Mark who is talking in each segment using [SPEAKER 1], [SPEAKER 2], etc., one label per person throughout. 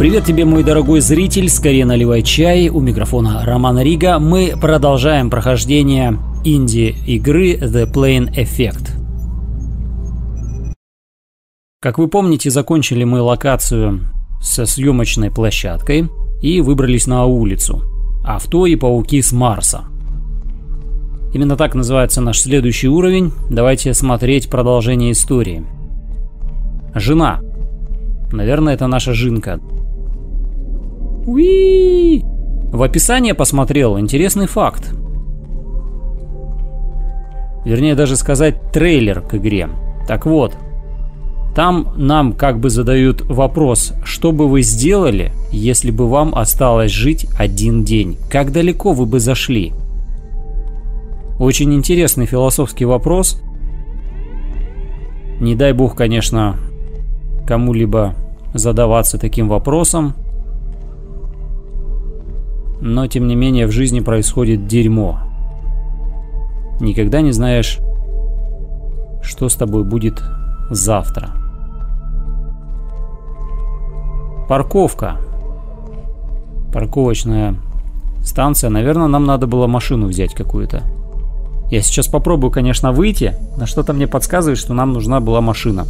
[SPEAKER 1] Привет тебе, мой дорогой зритель, скорее наливай чай. У микрофона Роман Рига. Мы продолжаем прохождение инди-игры The Plane Effect. Как вы помните, закончили мы локацию со съемочной площадкой и выбрались на улицу. Авто и пауки с Марса. Именно так называется наш следующий уровень. Давайте смотреть продолжение истории. Жена. Наверное, это наша Жинка. Уи! В описании посмотрел интересный факт. Вернее, даже сказать трейлер к игре. Так вот, там нам как бы задают вопрос, что бы вы сделали, если бы вам осталось жить один день? Как далеко вы бы зашли? Очень интересный философский вопрос. Не дай бог, конечно, кому-либо задаваться таким вопросом. Но, тем не менее, в жизни происходит дерьмо. Никогда не знаешь, что с тобой будет завтра. Парковка. Парковочная станция. Наверное, нам надо было машину взять какую-то. Я сейчас попробую, конечно, выйти, но что-то мне подсказывает, что нам нужна была машина.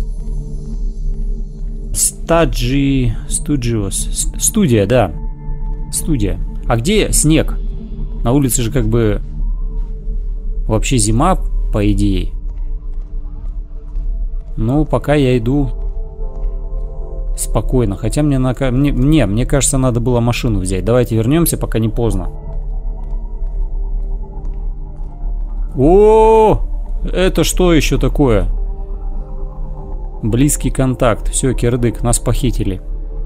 [SPEAKER 1] Студиос. Студия, да. Студия. А где снег? На улице же как бы вообще зима, по идее. Ну, пока я иду спокойно. Хотя мне кажется, надо было машину взять. Давайте вернемся, пока не поздно. О, это что еще такое? Близкий контакт. Все, кирдык, нас похитили.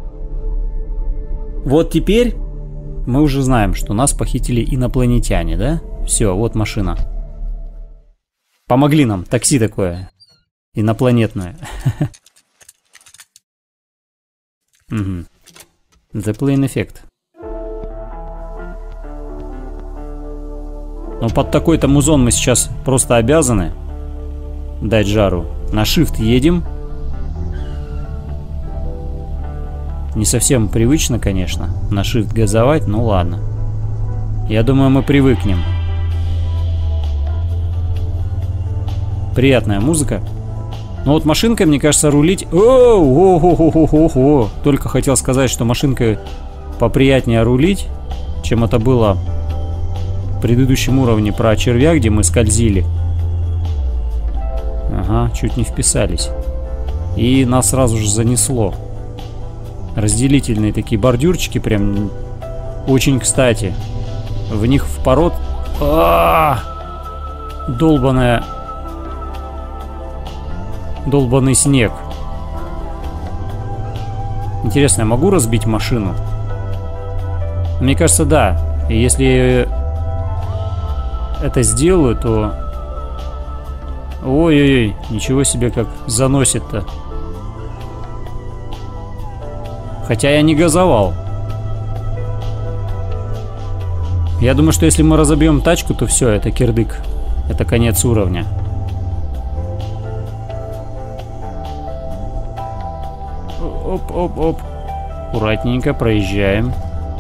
[SPEAKER 1] Вот теперь мы уже знаем, что нас похитили инопланетяне, да? Все, вот машина. Помогли нам, такси такое. Инопланетное. The Plane Effect. Но под такой-то музон мы сейчас просто обязаны дать жару. На Shift едем. Не совсем привычно, конечно, на Shift газовать, ну ладно. Я думаю, мы привыкнем. Приятная музыка. Но вот машинкой, мне кажется, рулить... Только хотел сказать, что машинкой поприятнее рулить, чем это было в предыдущем уровне про червя, где мы скользили. Ага, чуть не вписались. И нас сразу же занесло. Разделительные такие бордюрчики, прям очень кстати. В них впорот долбаный снег. Интересно, я могу разбить машину? Мне кажется, да. И если это сделаю, то... Ой-ой-ой, ничего себе, как заносит-то. Хотя я не газовал. Я думаю, что если мы разобьем тачку, то все, это кирдык. Это конец уровня. Оп-оп-оп. Аккуратненько проезжаем.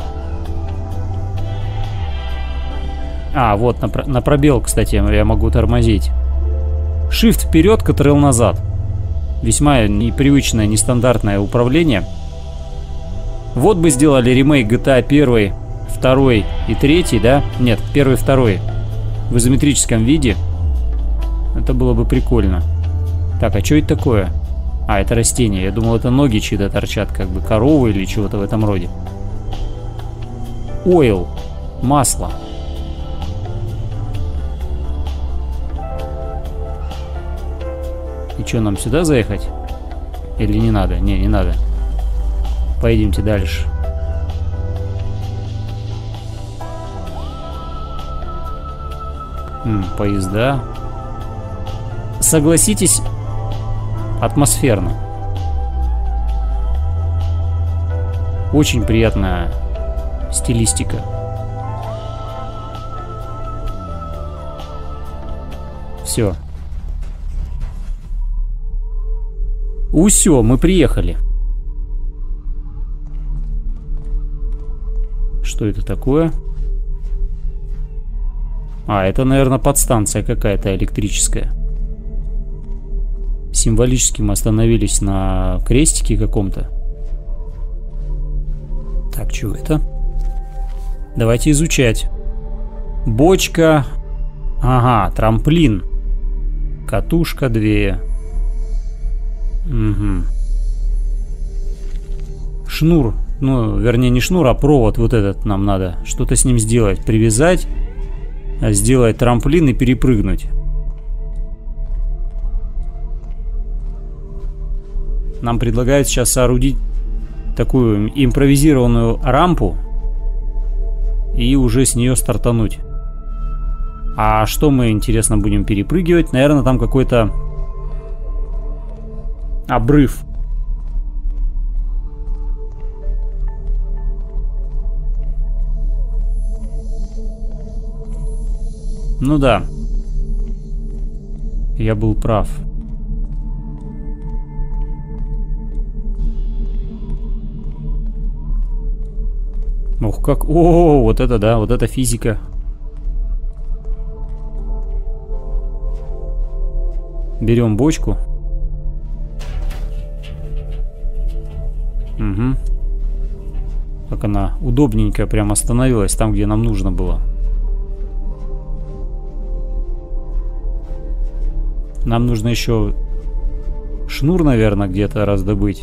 [SPEAKER 1] А, вот на пробел, кстати, я могу тормозить. Shift вперед, Ctrl назад. Весьма непривычное, нестандартное управление. Вот бы сделали ремейк GTA 1, 2 и 3, да? Нет, 1 и 2 в изометрическом виде. Это было бы прикольно. Так, а что это такое? А, это растение. Я думал, это ноги чьи-то торчат, как бы коровы или чего-то в этом роде. Oil. Масло. И что, нам сюда заехать? Или не надо? Не надо. Пойдемте дальше. Поезда. Согласитесь, атмосферно. Очень приятная стилистика. Все. Усё, мы приехали. Что это такое? А, это, наверное, подстанция какая-то электрическая. Символически мы остановились на крестике каком-то. Так, что это? Давайте изучать. Бочка. Ага, трамплин. Катушка 2. Угу. Шнур. Ну, вернее, не шнур, а провод вот этот нам надо. Что-то с ним сделать. Привязать. Сделать трамплин и перепрыгнуть. Нам предлагают сейчас соорудить такую импровизированную рампу и уже с нее стартануть. А что мы, интересно, будем перепрыгивать? Наверное, там какой-то обрыв. Ну да. Я был прав. Ох, как... О, вот это да, вот это физика. Берем бочку. Угу. Как она удобненько прям остановилась там, где нам нужно было. Нам нужно еще шнур, наверное, где-то раздобыть.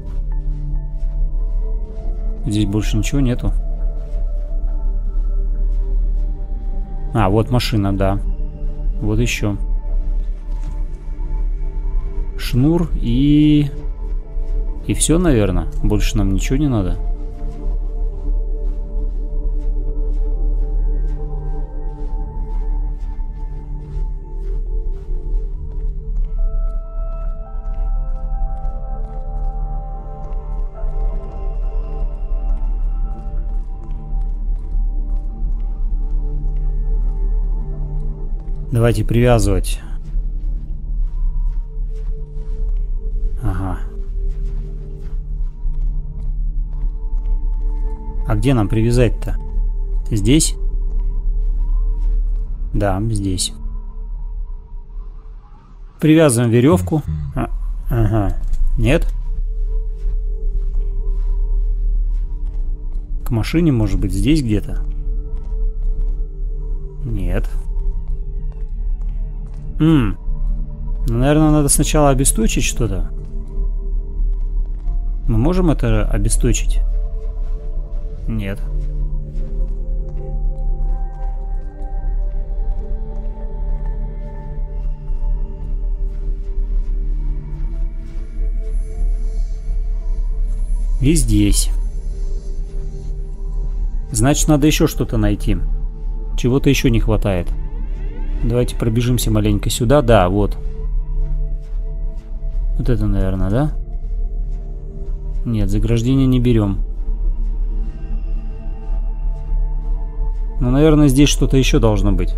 [SPEAKER 1] Здесь больше ничего нету. А, вот машина, да. Вот еще. Шнур и все, наверное. Больше нам ничего не надо. Давайте привязывать. Ага. А где нам привязать-то? Здесь? Да, здесь. Привязываем веревку. Ага. Нет? К машине, может быть, здесь где-то? Нет. Ну, наверное, надо сначала обесточить что-то. Мы можем это обесточить? Нет. И здесь. Значит, надо еще что-то найти. Чего-то еще не хватает. Давайте пробежимся маленько сюда. Да, вот. Вот это, наверное, да? Нет, заграждение не берем. Но, наверное, здесь что-то еще должно быть.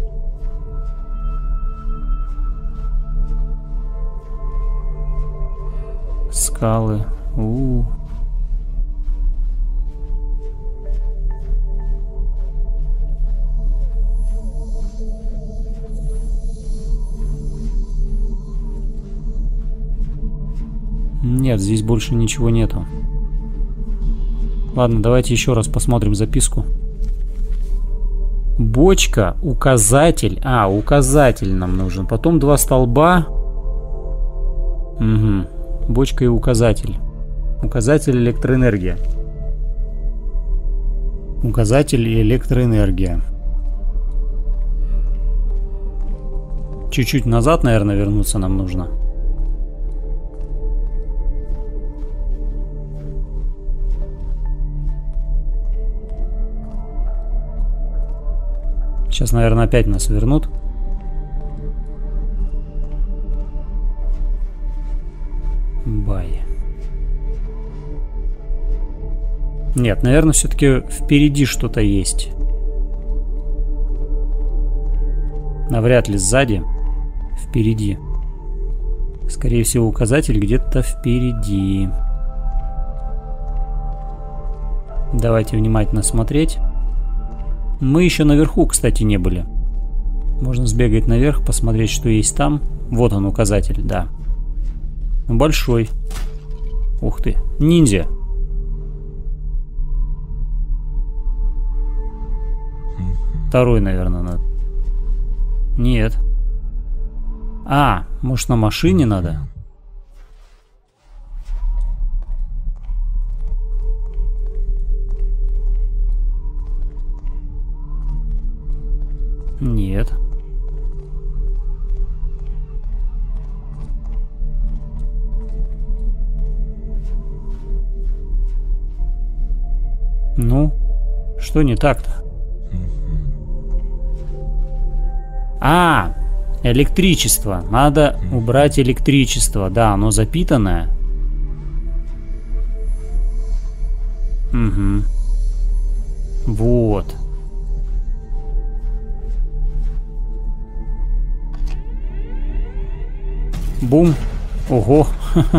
[SPEAKER 1] Скалы. Нет, здесь больше ничего нету. Ладно, давайте еще раз посмотрим записку. Бочка, указатель. А, указатель нам нужен. Потом 2 столба. Угу. Бочка и указатель. Указатель электроэнергия. Указатель и электроэнергия. Чуть-чуть назад, наверное, вернуться нам нужно. Сейчас, наверное, опять нас вернут. Бай. Нет, наверное, все-таки впереди что-то есть. Навряд ли сзади. Впереди. Скорее всего, указатель где-то впереди. Давайте внимательно смотреть. Мы еще наверху, кстати, не были. Можно сбегать наверх, посмотреть, что есть там. Вот он, указатель, да. Большой. Ух ты, ниндзя. Второй, наверное, надо. Нет. А, может, на машине надо? Нет. Ну, что не так-то? А, электричество. Надо убрать электричество. Да, оно запитанное. Угу. Вот. Бум. Ого.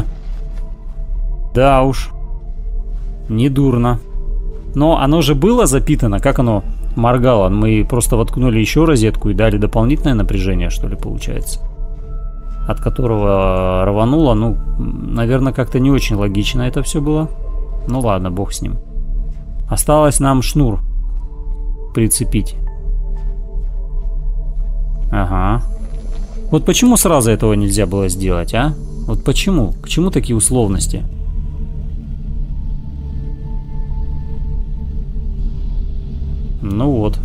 [SPEAKER 1] Да уж. Недурно. Но оно же было запитано. Как оно моргало? Мы просто воткнули еще розетку и дали дополнительное напряжение, что ли, получается. От которого рвануло. Ну, наверное, как-то не очень логично это все было. Ну ладно, бог с ним. Осталось нам шнур прицепить. Ага. Вот почему сразу этого нельзя было сделать, а? Вот почему? К чему такие условности? Ну вот.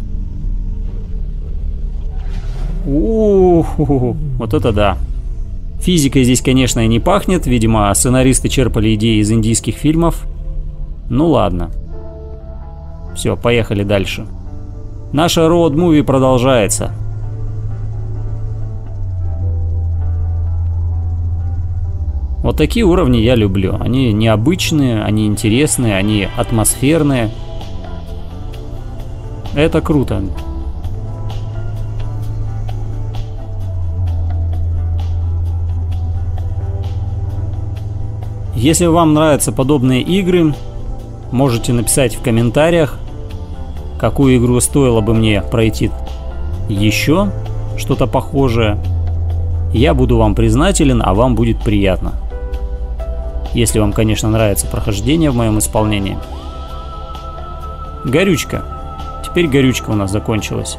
[SPEAKER 1] У-ху-ху. Вот это да. Физикой здесь, конечно, и не пахнет. Видимо, сценаристы черпали идеи из индийских фильмов. Ну ладно. Все, поехали дальше. Наша роуд-муви продолжается. Вот такие уровни я люблю. Они необычные, они интересные, они атмосферные. Это круто. Если вам нравятся подобные игры, можете написать в комментариях, какую игру стоило бы мне пройти еще, что-то похожее. Я буду вам признателен, а вам будет приятно. Если вам, конечно, нравится прохождение в моем исполнении. Горючка. Теперь горючка у нас закончилась.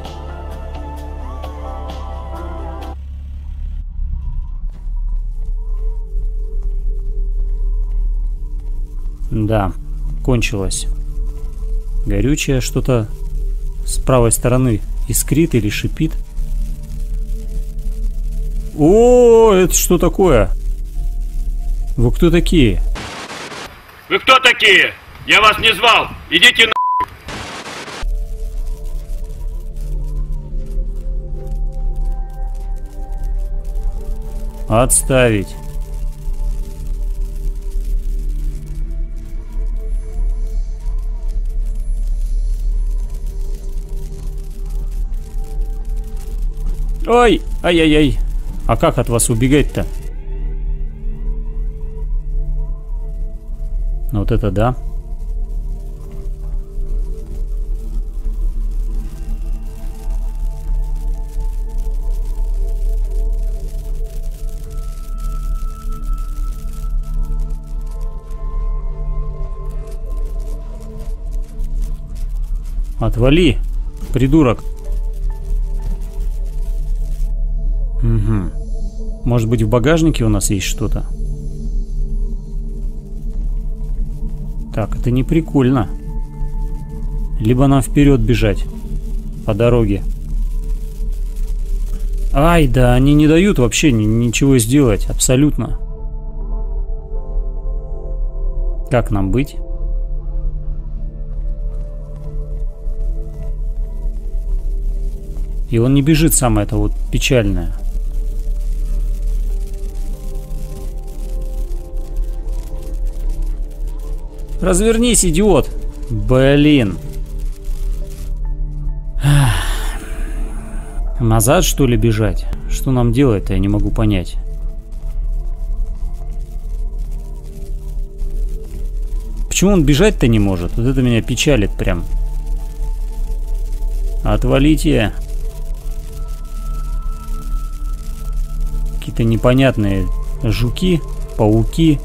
[SPEAKER 1] Да, кончилась. Горючее что-то с правой стороны искрит или шипит. О, это что такое? Вы кто такие?
[SPEAKER 2] Вы кто такие? Я вас не звал. Идите на...
[SPEAKER 1] Отставить. Ой, ай-яй-яй. А как от вас убегать-то? Вот это да. Отвали, придурок. Угу. Может быть, в багажнике у нас есть что-то? Так, это не прикольно. Либо нам вперед бежать по дороге. Ай, да, они не дают вообще ничего сделать, абсолютно. Как нам быть? И он не бежит, самое это вот печальное. Развернись, идиот. Блин. Назад, что ли, бежать? Что нам делать-то, я не могу Почему он бежать-то не может? Вот это меня печалит прям. Отвалите. Какие-то непонятные жуки, пауки.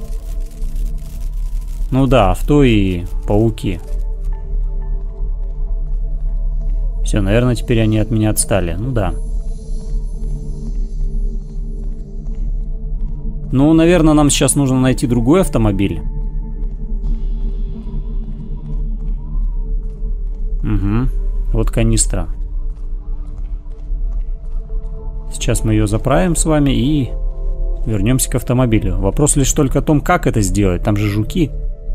[SPEAKER 1] Ну да, авто и пауки. Все, наверное, теперь они от меня отстали. Ну да. Ну, наверное, нам сейчас нужно найти другой автомобиль. Угу. Вот канистра. Сейчас мы ее заправим с вами и вернемся к автомобилю. Вопрос лишь только о том, как это сделать. Там же жуки.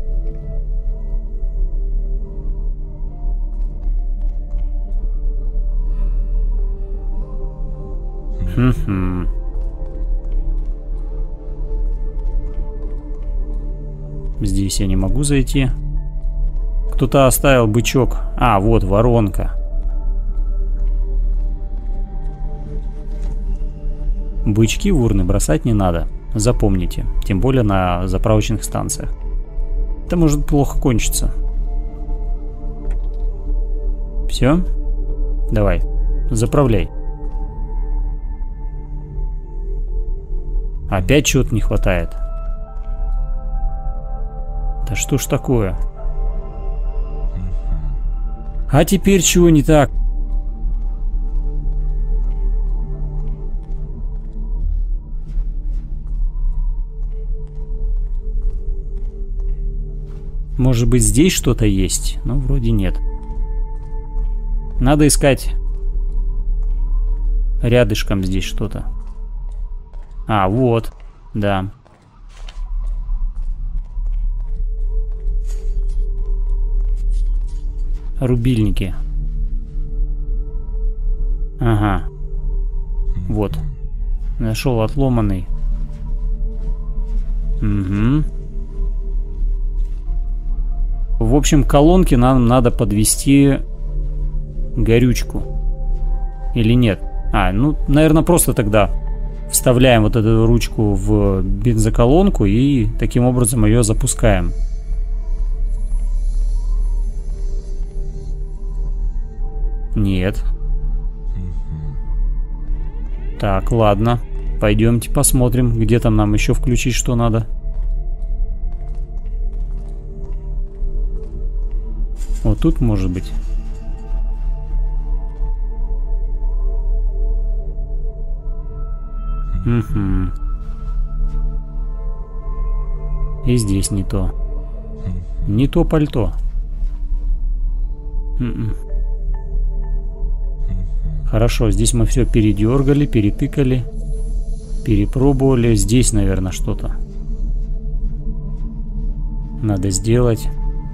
[SPEAKER 1] Здесь я не могу зайти. Кто-то оставил бычок. А, вот воронка. Бычки в урны бросать не надо. Запомните. Тем более на заправочных станциях. Это может плохо кончиться. Все? Давай. Заправляй. Опять чего-то не хватает. Да что ж такое? А теперь чего не так? Может быть, здесь что-то есть? Но вроде нет. Надо искать рядышком здесь что-то. А, вот. Да. Рубильники. Ага. Вот. Нашел отломанный. Угу. В общем, к колонке нам надо подвести горючку. Или нет? А, ну, наверное, просто тогда вставляем вот эту ручку в бензоколонку и таким образом ее запускаем. Нет. Так, ладно. Пойдемте посмотрим, где там нам еще включить, что надо. Вот тут может быть. Угу. И здесь не то. Не то пальто. Хорошо, здесь мы все передергали, перетыкали, перепробовали. Здесь, наверное, что-то надо сделать.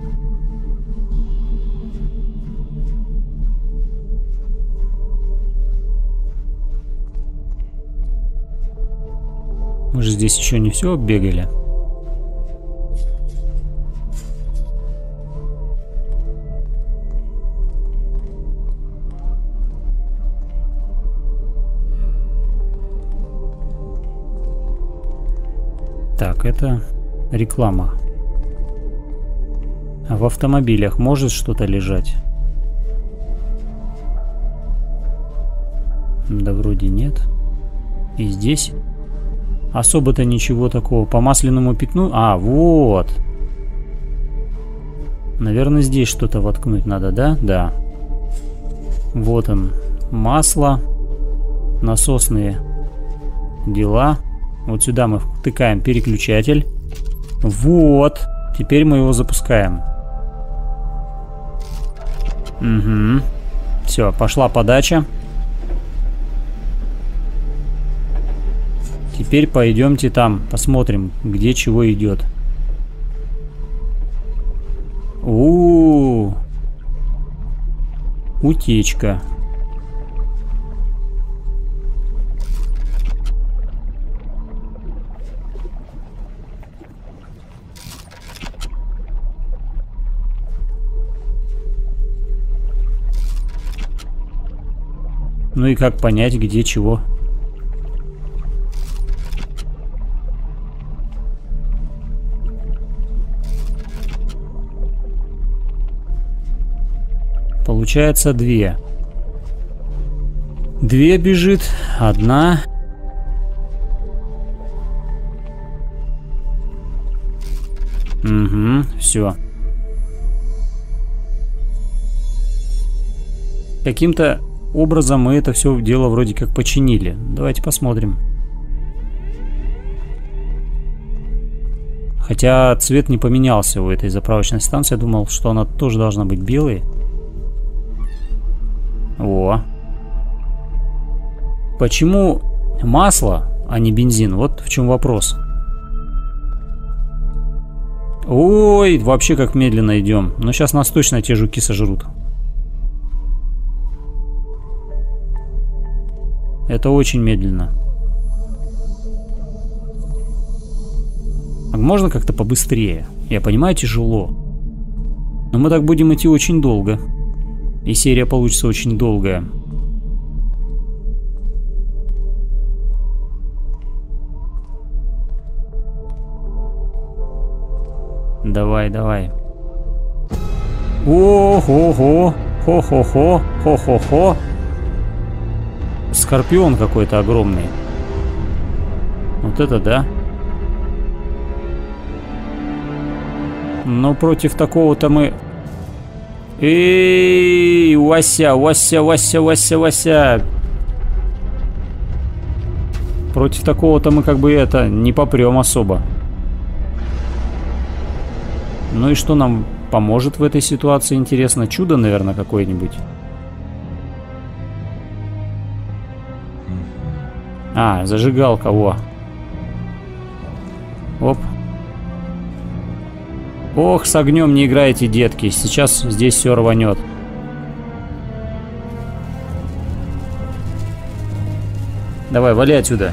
[SPEAKER 1] Мы же здесь еще не все оббегали. Так, это реклама. А в автомобилях может что-то лежать? Да вроде нет. И здесь особо-то ничего такого. По масляному пятну... А, вот. Наверное, здесь что-то воткнуть надо, да? Да. Вот он. Масло. Насосные дела. Вот сюда мы втыкаем переключатель. Вот. Теперь мы его запускаем. Угу. Все, пошла подача. Теперь пойдемте там, посмотрим, где чего идет. Утечка. Ну и как понять, где чего? Получается 2. 2 бежит. 1. Угу, все. Каким-то образом мы это все дело вроде как починили. Давайте посмотрим. Хотя цвет не поменялся у этой заправочной станции. Я думал, что она тоже должна быть белой. О. Почему масло, а не бензин? Вот в чем вопрос. Ой, вообще как медленно идем. Но сейчас нас точно те жуки сожрут. Это очень медленно. А можно как-то побыстрее? Я понимаю, тяжело. Но мы так будем идти очень долго. И серия получится очень долгая. Давай, давай. О-хо-хо, хо-хо-хо, хо-хо-хо. Скорпион какой-то огромный. Вот это да. Но против такого-то мы... Эй, Вася, Вася, Вася, Вася, Вася. Против такого-то мы как бы это не попрем особо. Ну и что нам поможет в этой ситуации, интересно? Чудо, наверное, какое-нибудь. А, зажигалка, во. Оп. Ох, с огнем не играйте, детки. Сейчас здесь все рванет. Давай, вали отсюда.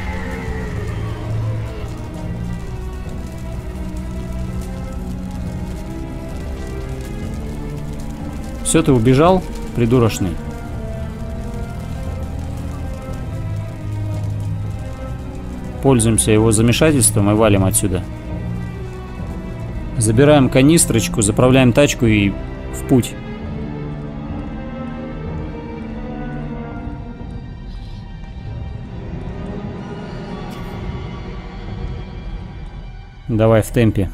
[SPEAKER 1] Все, ты убежал, придурочный? Пользуемся его замешательством и валим отсюда. Забираем канистрочку, заправляем тачку и в путь. Давай в темпе.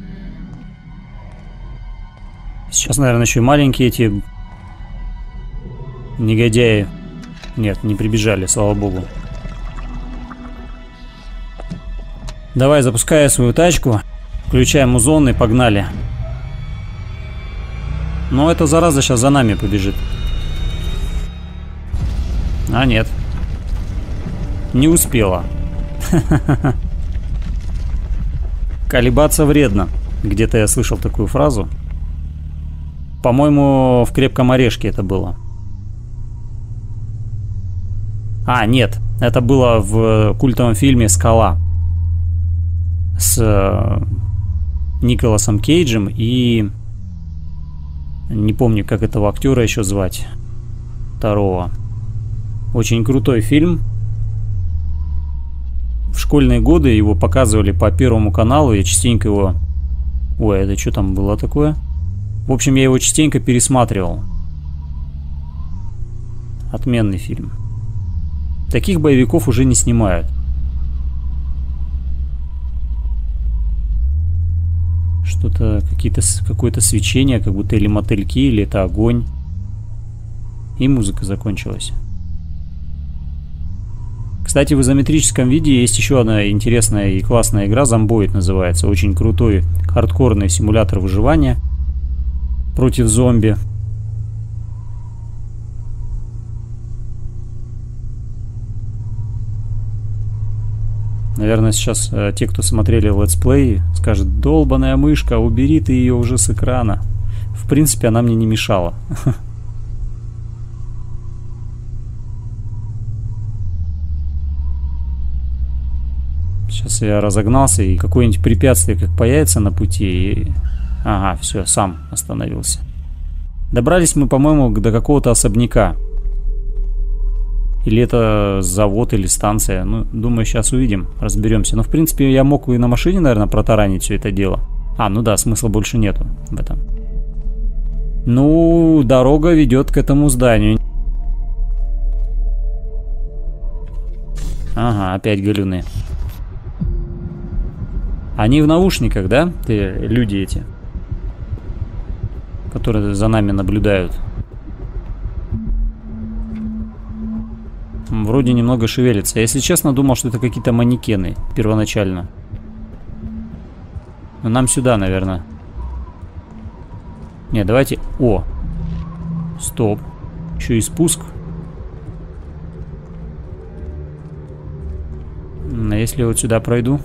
[SPEAKER 1] Сейчас, наверное, еще и маленькие эти негодяи. Нет, не прибежали, слава богу. Давай, запускай свою тачку. Включаем музон и погнали. Но эта зараза сейчас за нами побежит. А нет. Не успела. Колебаться вредно. Где-то я слышал такую фразу. По-моему, в «Крепком орешке» это было. А, нет. Это было в культовом фильме «Скала». С Николасом Кейджем и... Не помню, как этого актера еще звать. Второго. Очень крутой фильм. В школьные годы его показывали по Первому каналу. Я частенько его... Ой, это что там было такое? В общем, я его частенько пересматривал. Отменный фильм. Таких боевиков уже не снимают. Что-то, какое-то свечение, как будто или мотыльки, или это огонь. И музыка закончилась. Кстати, в изометрическом виде есть еще одна интересная и классная игра, Zomboid называется. Очень крутой хардкорный симулятор выживания против зомби. Наверное, сейчас те, кто смотрели летсплей, скажут: долбаная мышка, убери ты ее уже с экрана. В принципе, она мне не мешала. Сейчас я разогнался, и какое-нибудь препятствие как появится на пути, и... Ага, все, сам остановился. Добрались мы, по-моему, до какого-то особняка. Или это завод, или станция. Ну, думаю, сейчас увидим, разберемся. Но, в принципе, я мог и на машине, наверное, протаранить все это дело. А, ну да, смысла больше нету в этом. Ну, дорога ведет к этому зданию. Ага, опять галюны. Они в наушниках, да? Люди эти, которые за нами наблюдают. Вроде немного шевелится. Я, если честно, думал, что это какие-то манекены первоначально. Но нам сюда, наверное. Не, давайте... О! Стоп. Еще и спуск. А если вот сюда пройду?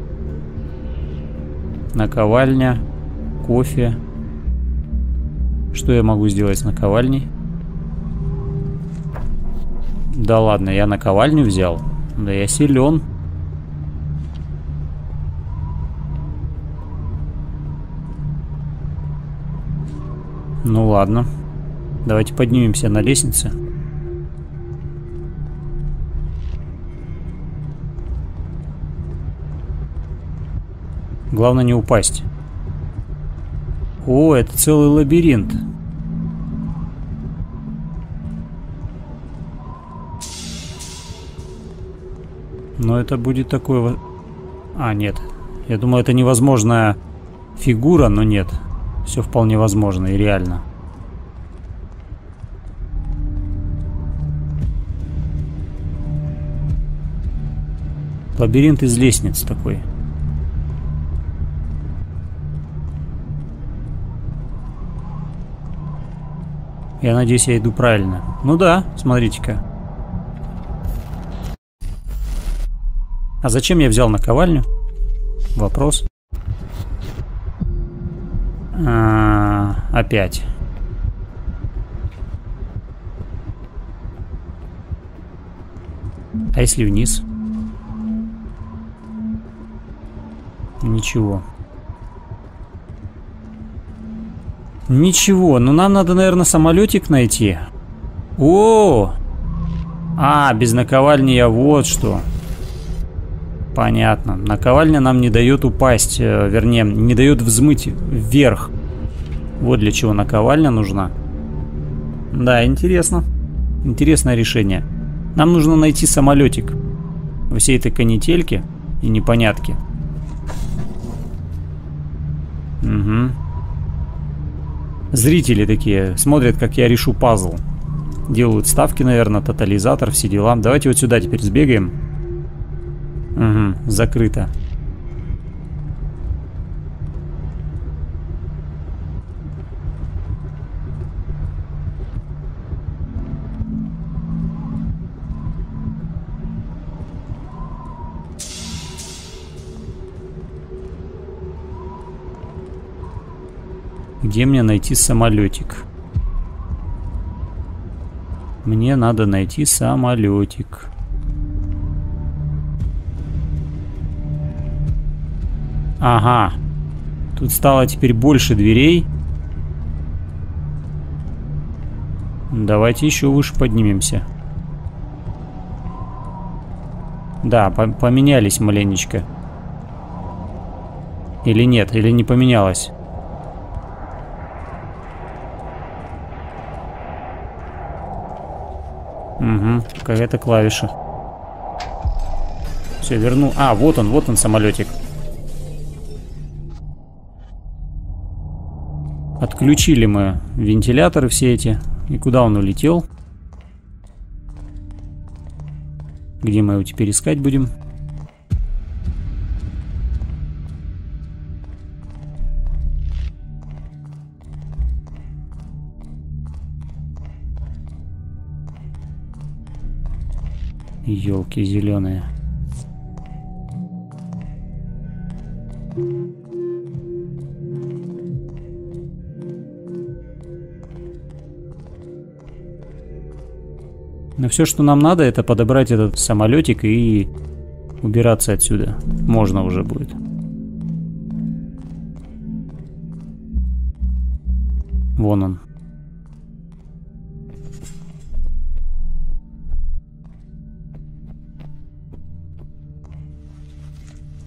[SPEAKER 1] Наковальня. Кофе. Что я могу сделать с наковальней? Да ладно, я наковальню взял. Да я силен. Ну ладно. Давайте поднимемся на лестнице. Главное не упасть. О, это целый лабиринт. Но это будет такое... А, нет. Я думаю, это невозможная фигура, но нет. Все вполне возможно и реально. Лабиринт из лестниц такой. Я надеюсь, я иду правильно. Ну да, смотрите-ка. А зачем я взял наковальню? Вопрос. Опять. А если вниз? Ничего. Ничего, ну нам надо, наверное, самолетик найти. О! А, без наковальни я вот что. Понятно. Наковальня нам не дает упасть, вернее, не дает взмыть вверх. Вот для чего наковальня нужна. Да, интересно. Интересное решение. Нам нужно найти самолетик во всей этой канительке и непонятке. Угу. Зрители такие смотрят, как я решу пазл. Делают ставки, наверное, тотализатор, все дела. Давайте вот сюда теперь сбегаем. Угу, закрыто. Где мне найти самолетик? Мне надо найти самолетик. Ага. Тут стало теперь больше дверей. Давайте еще выше поднимемся. Да, поменялись маленечко. Или нет, или не поменялось. Угу, какая-то клавиша. Все, верну. А, вот он самолетик. Отключили мы вентиляторы все эти. И куда он улетел? Где мы его теперь искать будем? Ёлки зеленые. Но все, что нам надо, это подобрать этот самолетик и убираться отсюда. Можно уже будет. Вон он.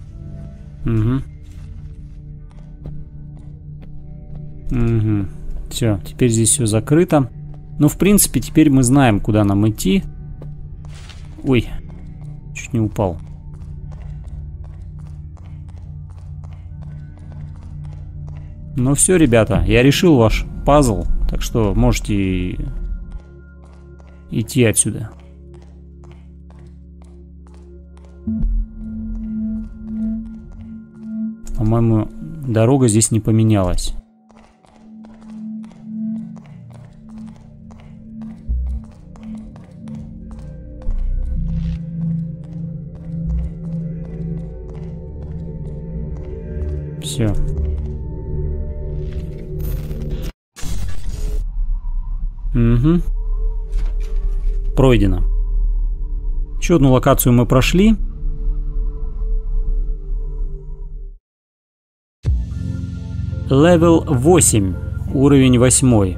[SPEAKER 1] Угу. Угу. Все, теперь здесь все закрыто. Ну, в принципе, теперь мы знаем, куда нам идти. Ой, чуть не упал. Ну все, ребята, я решил ваш пазл, так что можете идти отсюда. По-моему, дорога здесь не поменялась. Все. Угу. Пройдено. Еще одну локацию мы прошли. Левел 8. Уровень 8.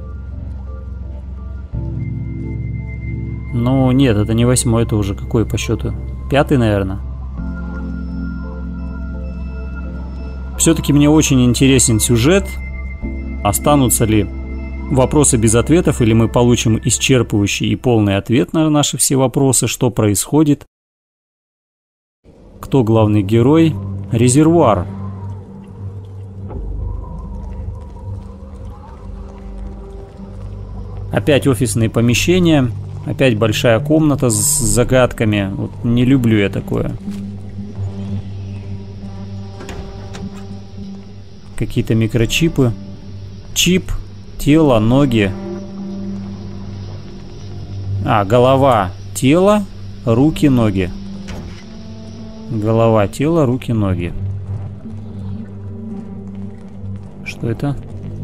[SPEAKER 1] Ну, нет, это не 8, это уже какой по счету? 5, наверное. Все-таки мне очень интересен сюжет. Останутся ли вопросы без ответов, или мы получим исчерпывающий и полный ответ на наши все вопросы, что происходит, кто главный герой. Резервуар. Опять офисные помещения, опять большая комната с загадками. Вот не люблю я такое. Какие-то микрочипы. Чип, тело, ноги. Голова, тело, руки, ноги. Голова, тело, руки, ноги. Что это?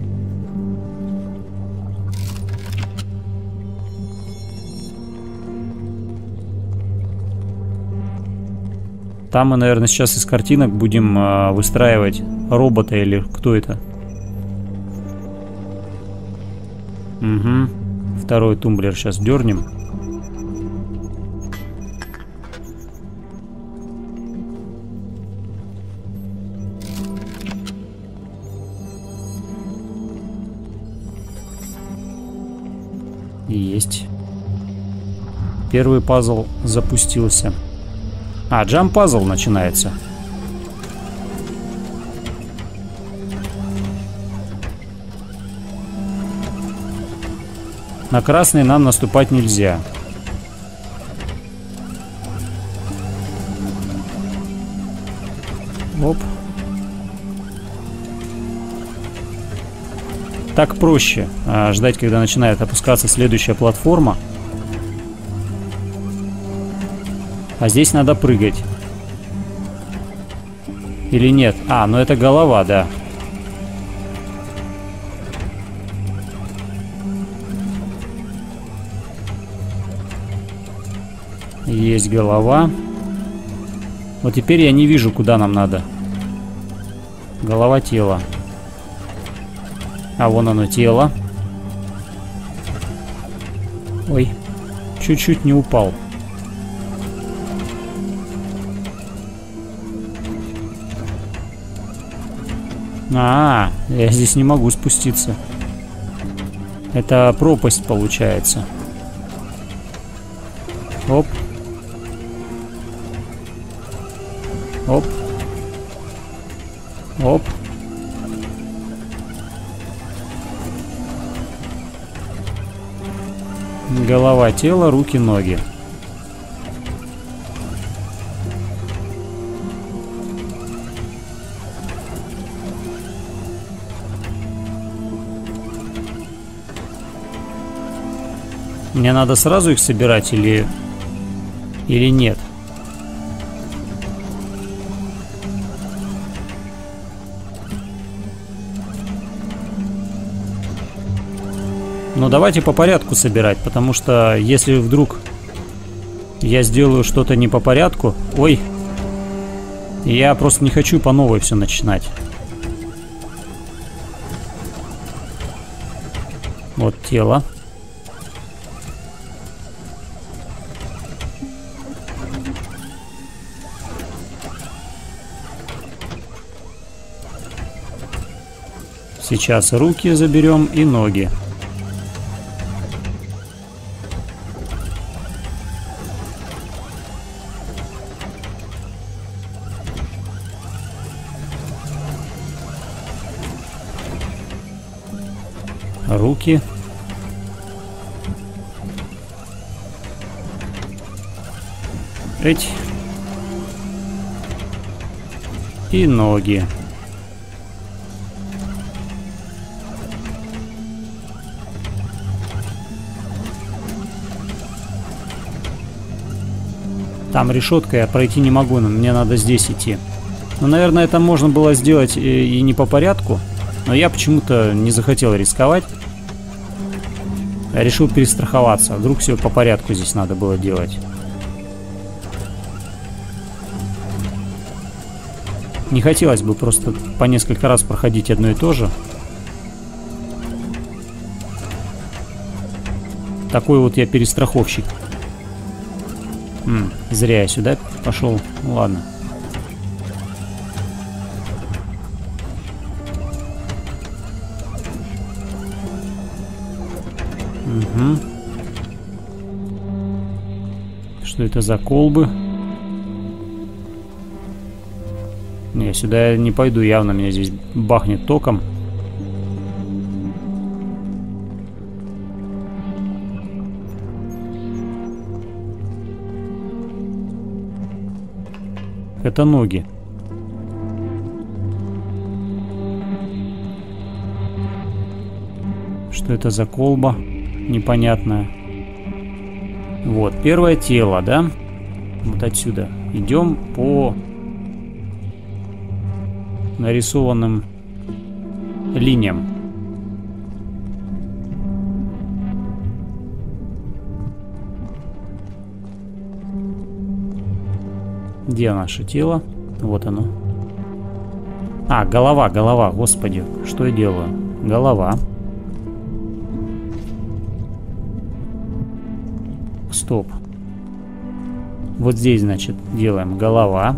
[SPEAKER 1] Там мы, наверное, сейчас из картинок будем выстраивать робота или кто это. Угу. Второй тумблер сейчас дернем. Есть. Первый пазл запустился. Джамп-пазл начинается. На красный нам наступать нельзя. Оп. Так проще ждать, когда начинает опускаться следующая платформа. А здесь надо прыгать. Или нет? Ну это голова, да. Есть голова. Вот теперь я не вижу, куда нам надо. Голова, тело. Вон оно, тело. Ой, чуть-чуть не упал. Я здесь не могу спуститься. Это пропасть получается. Оп. Оп. Оп. Голова, тело, руки, ноги. Мне надо сразу их собирать или нет? Но давайте по порядку собирать, потому что если вдруг я сделаю что-то не по порядку... Ой! Я просто не хочу по новой все начинать. Вот тело. Сейчас руки заберем и ноги. Руки. Эть. И ноги. Там решетка, я пройти не могу, но мне надо здесь идти. Ну, наверное, это можно было сделать и не по порядку, но я почему-то не захотел рисковать. Я решил перестраховаться. Вдруг все по порядку здесь надо было делать. Не хотелось бы просто по несколько раз проходить одно и то же. Такой вот я перестраховщик. Зря я сюда пошел. Ну, ладно. Угу. Что это за колбы? Не, сюда я не пойду. Явно меня здесь бахнет током. Это ноги. Что это за колба? Непонятная. Вот, первое тело, да? Вот отсюда. Идем по нарисованным линиям. Где наше тело? Вот оно. А, голова, голова. Господи, что я делаю? Голова. Стоп. Вот здесь, значит, делаем голова.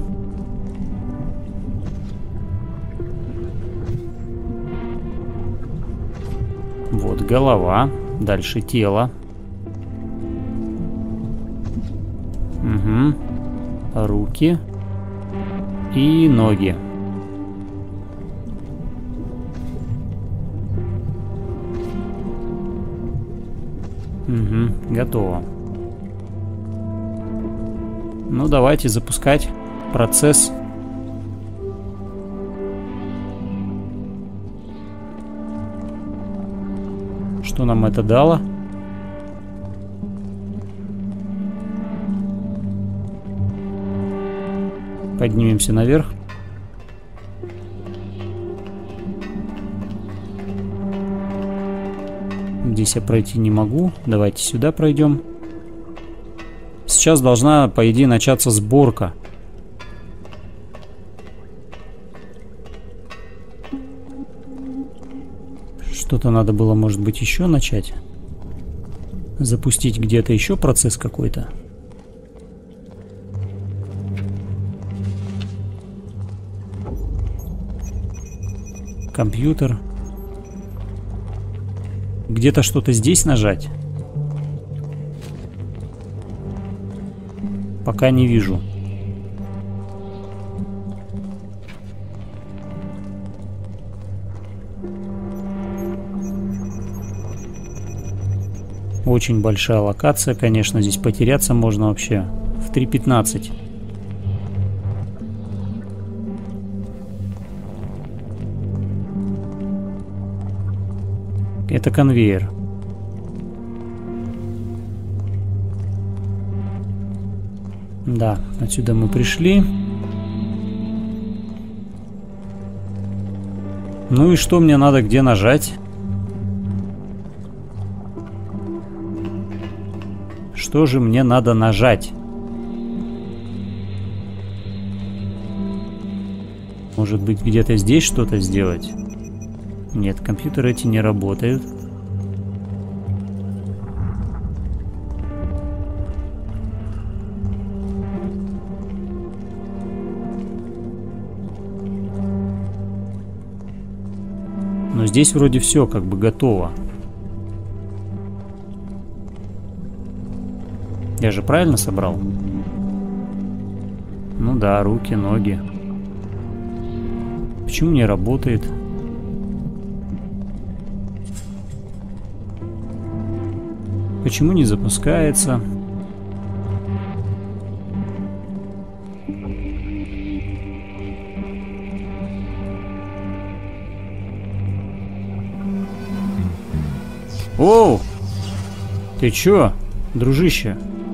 [SPEAKER 1] Вот голова. Дальше тело. Угу. Руки и ноги. Угу, готово. Ну, давайте запускать процесс. Что нам это дало? Поднимемся наверх. Здесь я пройти не могу. Давайте сюда пройдем. Сейчас должна, по идее, начаться сборка. Что-то надо было, может быть, еще начать. Запустить где-то еще процесс какой-то. Компьютер. Где-то что-то здесь нажать? Пока не вижу. Очень большая локация, конечно, здесь потеряться можно вообще в 3:15. Это конвейер. Да, отсюда мы пришли. Ну и что мне надо где нажать? Что же мне надо нажать? Может быть, где-то здесь что-то сделать? Нет, компьютеры эти не работают. Но здесь вроде все как бы готово. Я же правильно собрал? Ну да, руки, ноги. Почему не работает? Почему не запускается? Оу! Ты чё, дружище?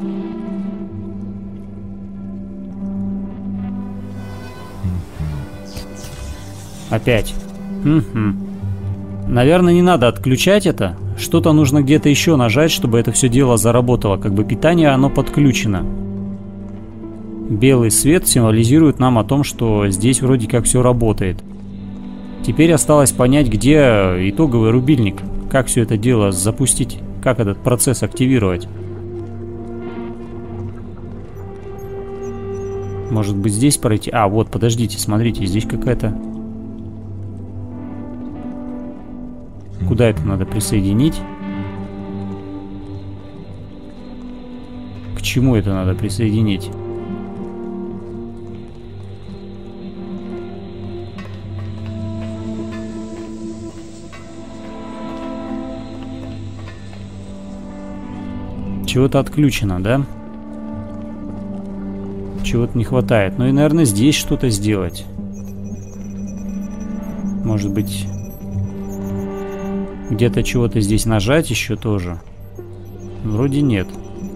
[SPEAKER 1] Опять. Наверное, не надо отключать это. Что-то нужно где-то еще нажать, чтобы это все дело заработало. Как бы питание, оно подключено. Белый свет символизирует нам о том, что здесь вроде как все работает. Теперь осталось понять, где итоговый рубильник. Как все это дело запустить, как этот процесс активировать. Может быть, здесь пройти? А, вот, подождите, смотрите, здесь какая-то... Куда это надо присоединить? К чему это надо присоединить? Чего-то отключено, да? Чего-то не хватает. Ну и, наверное, здесь что-то сделать. Может быть, где-то чего-то здесь нажать еще тоже? Вроде нет.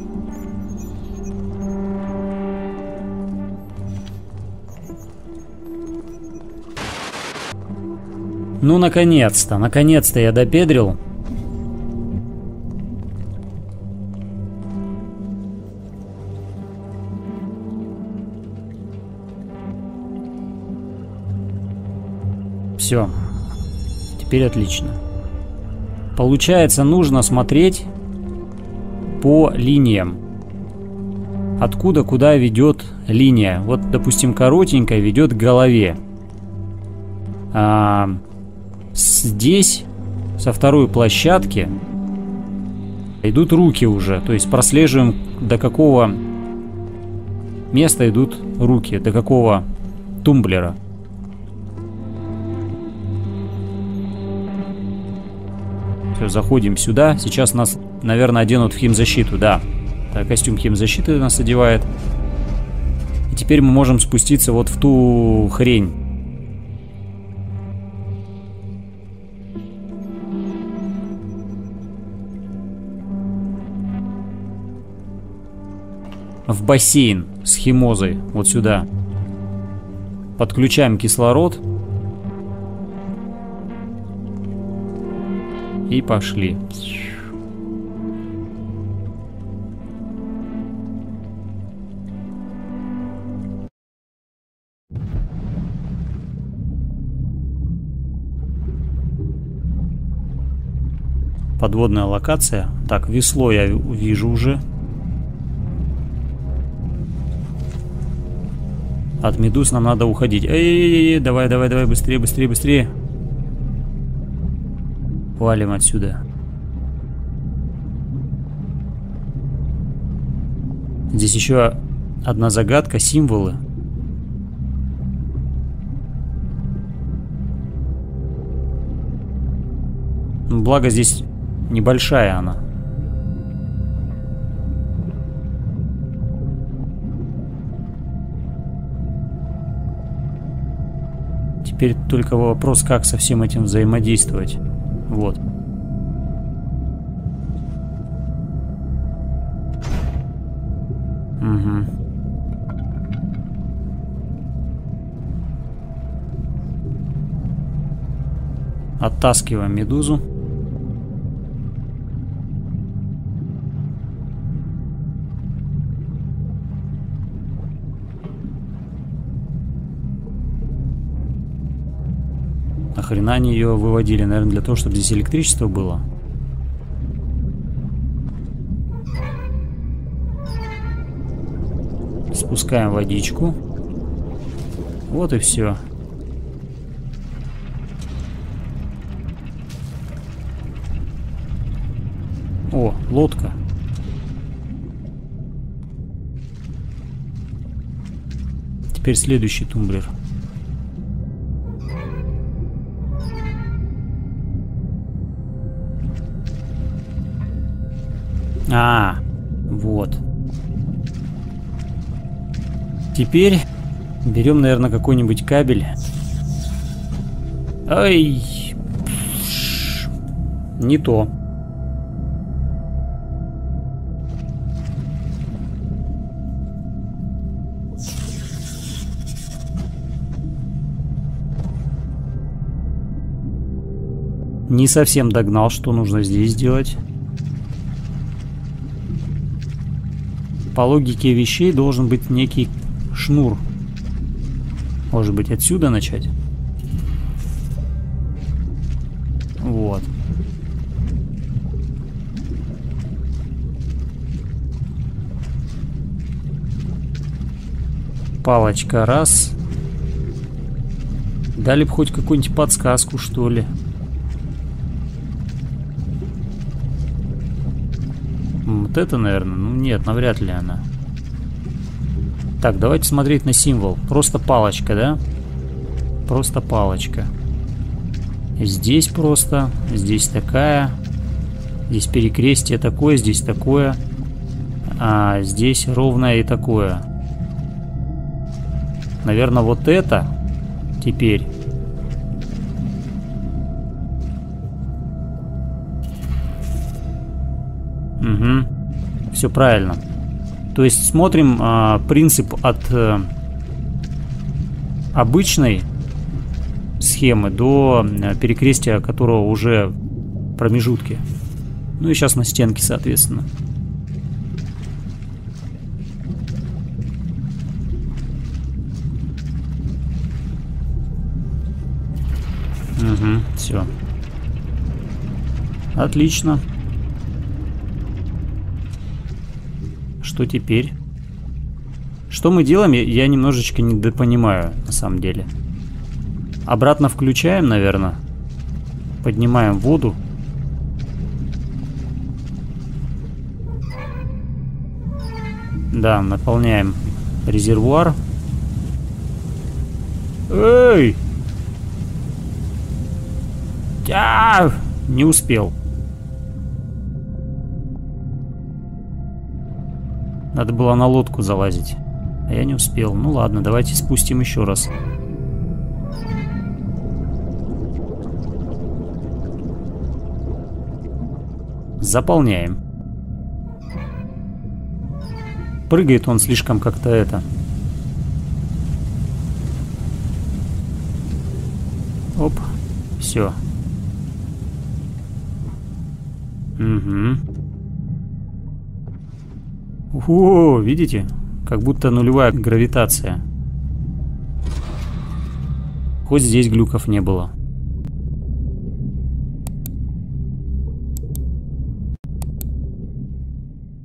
[SPEAKER 1] Ну, наконец-то, наконец-то я допедрил. Все. Теперь отлично. Получается, нужно смотреть по линиям. Откуда куда ведет линия. Вот, допустим, коротенькая ведет к голове. Здесь, со второй площадки, идут руки уже. То есть прослеживаем, до какого места идут руки, до какого тумблера. Все, заходим сюда. Сейчас нас, наверное, оденут в химзащиту, да. Так, костюм химзащиты нас одевает. И теперь мы можем спуститься вот в ту хрень. В бассейн с химозой. Вот сюда. Подключаем кислород. И пошли. Подводная локация. Так, весло я вижу уже. От медуз нам надо уходить. Эй, давай, давай, давай, быстрее, быстрее, быстрее. Валим отсюда. Здесь еще одна загадка, символы. Благо здесь небольшая она. Теперь только вопрос, как со всем этим взаимодействовать. Вот. Угу. Оттаскиваем медузу. Нахрена они ее выводили? Наверное, для того, чтобы здесь электричество было. Спускаем водичку. Вот и все. лодка. Теперь следующий тумблер. Вот. Теперь берем, наверное, какой-нибудь кабель. Ай! Не то. Не совсем догнал, что нужно здесь делать. По логике вещей должен быть некий шнур. Может быть, отсюда начать? Вот. Палочка раз. Дали бы хоть какую-нибудь подсказку, что ли. Вот это, наверное. Ну нет, навряд ли она. Так, давайте смотреть на символ. Просто палочка, да? Просто палочка. Здесь просто. Здесь такая. Здесь перекрестие такое, здесь такое. А здесь ровное и такое. Наверное, вот это теперь. Угу. Все правильно. То есть смотрим принцип от обычной схемы до перекрестия, которого уже промежутки. Ну и сейчас на стенке, соответственно. Угу, все. Отлично. Что теперь? Что мы делаем, я немножечко недопонимаю, на самом деле. Обратно включаем, наверное. Поднимаем воду. Да, наполняем резервуар. Эй! Не успел. Надо было на лодку залазить. А я не успел. Ну ладно, давайте спустим еще раз. Заполняем. Прыгает он слишком как-то это. Оп. Все. Угу. О, видите? Как будто нулевая гравитация. Хоть здесь глюков не было.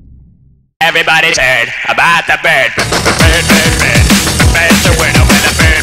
[SPEAKER 3] Everybody's heard about the bird. Bird, bird, bird. Bird's the winner when the bird